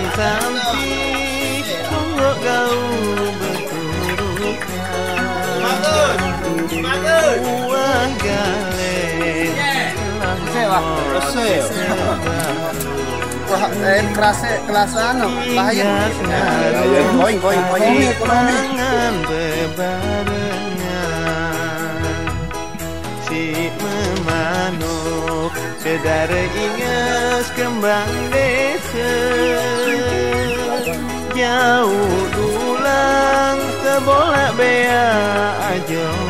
sampi monggo kau berturutan buah galen kelasan bahaya mangan bebarengan si memanuk sedara ingas kembang desa jauh dulang sebolak bea ajong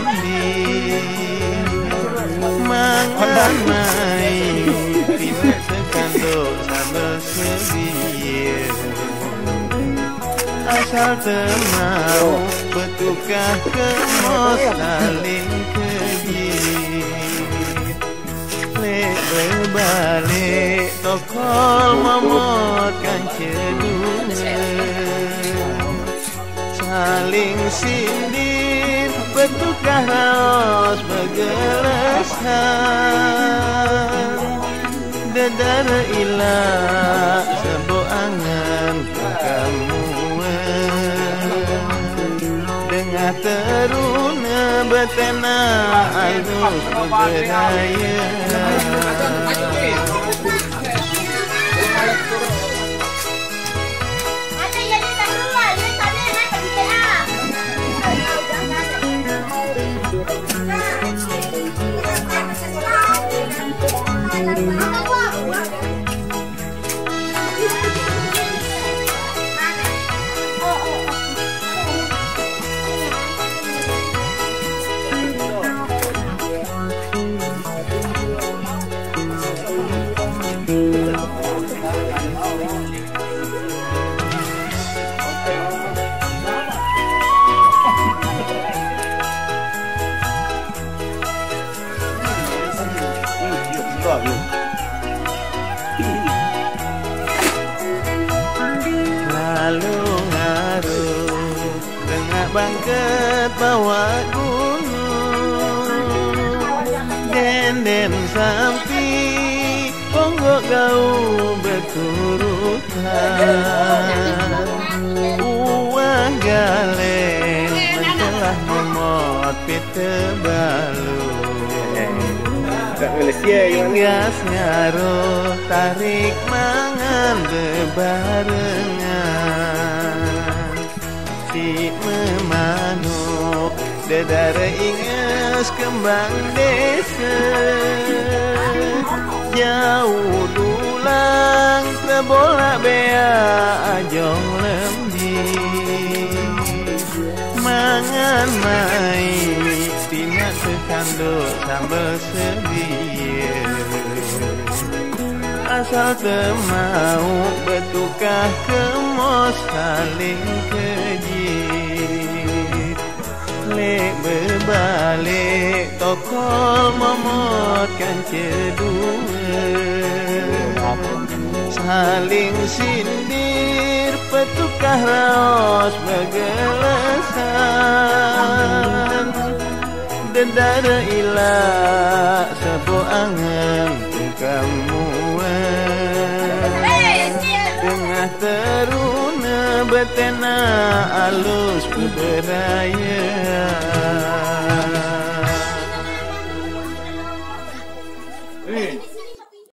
lembih mangan main tidak sekandung sambal sebiar asal temau bertukar kemos saling kejir lek berbalik tokol memotkan ceduna saling sindir bertukar raos bergelasan dedar ilah sebuah angan kamu dengar teruna betena alus beraya lalu ngaruh tengah bangket bawa gunung denden sampi ponggok kau berturutan uang galen mencelah memot pita balu gas ngaruh tarik mangan bebarengan si memanuk dedara ingas kembang desa jauh dulang sebolak bea ajong lembih mangan main tidak sekandung sambal sebiar asal temau bertukar kemos saling kejir lek berbalik tokol memotkan cedua saling sindir bertukar raos bergelasan dedara ilah sebuah angan kamu tengah teruna betena alus beraya